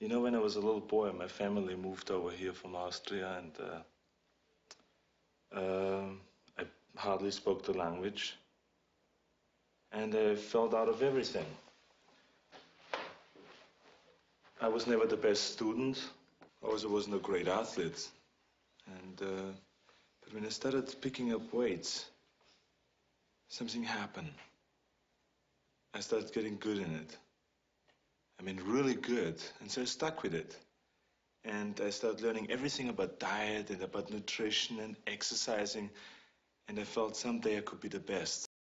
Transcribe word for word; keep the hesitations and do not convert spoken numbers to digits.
You know, when I was a little boy, my family moved over here from Austria, and uh, uh, I hardly spoke the language, and I felt out of everything. I was never the best student. I also wasn't a great athlete. And, uh, but when I started picking up weights, something happened. I started getting good in it. I mean, really good. And so I stuck with it. And I started learning everything about diet and about nutrition and exercising. And I felt someday I could be the best.